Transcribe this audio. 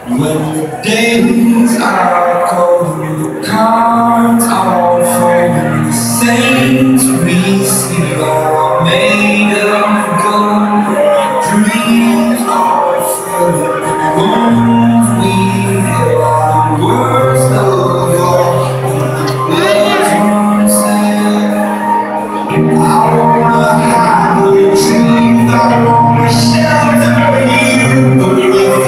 When the days are cold, the cards are falling, the saints we see are